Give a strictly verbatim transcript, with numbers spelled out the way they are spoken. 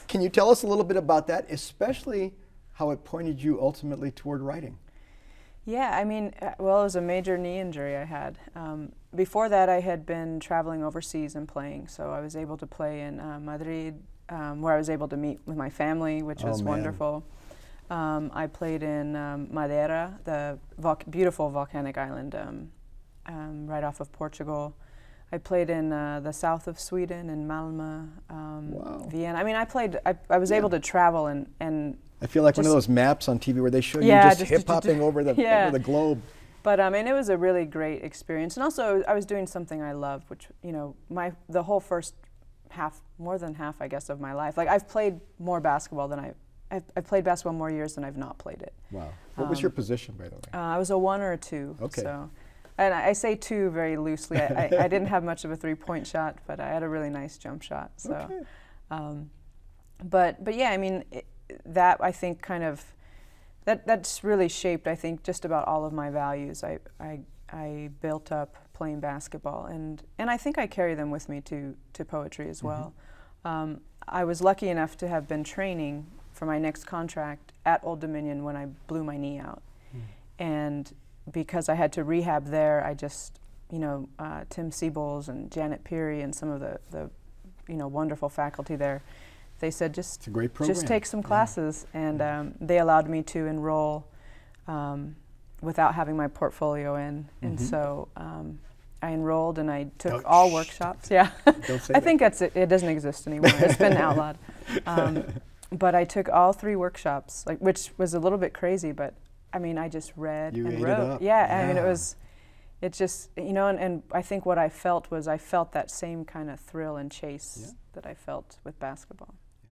Can you tell us a little bit about that, especially how it pointed you ultimately toward writing? Yeah, I mean, uh, well, it was a major knee injury I had. Um, before that, I had been traveling overseas and playing, so I was able to play in uh, Madrid, um, where I was able to meet with my family, which Oh, was man. wonderful. Um, I played in um, Madeira, the volc beautiful volcanic island um, um, right off of Portugal. I played in uh, the south of Sweden, in Malmö, um, Wow. Vienna. I mean, I played. I, I was Yeah. able to travel and and. I feel like just, one of those maps on T V where they show yeah, you just, just hip-hopping over the yeah. over the globe. But um, and it was a really great experience, and also I was doing something I love, which you know, my the whole first half, more than half, I guess, of my life. Like I've played more basketball than I, I've, I've played basketball more years than I've not played it. Wow. What um, was your position, by the way? Uh, I was a one or a two. Okay. So, and I, I say two very loosely. I, I, I didn't have much of a three-point shot, but I had a really nice jump shot. So, okay. um, but but yeah, I mean, it, that I think kind of. That that's really shaped, I think, just about all of my values. I, I I built up playing basketball, and and I think I carry them with me to to poetry as well. Mm-hmm. um, I was lucky enough to have been training for my next contract at Old Dominion when I blew my knee out, mm. and because I had to rehab there, I just you know uh, Tim Siebels and Janet Peary and some of the the you know wonderful faculty there. They said just it's a great program. Just take some classes, yeah. and um, they allowed me to enroll um, without having my portfolio in, and mm-hmm. so um, I enrolled and I took Don't all workshops. Yeah, Don't say I that. think that's it. It doesn't exist anymore. It's been outlawed. Um, but I took all three workshops, like which was a little bit crazy, but I mean I just read you and ate wrote. It up. Yeah, yeah, I mean it was. It just, you know, and, and I think what I felt was I felt that same kind of thrill and chase yeah. that I felt with basketball.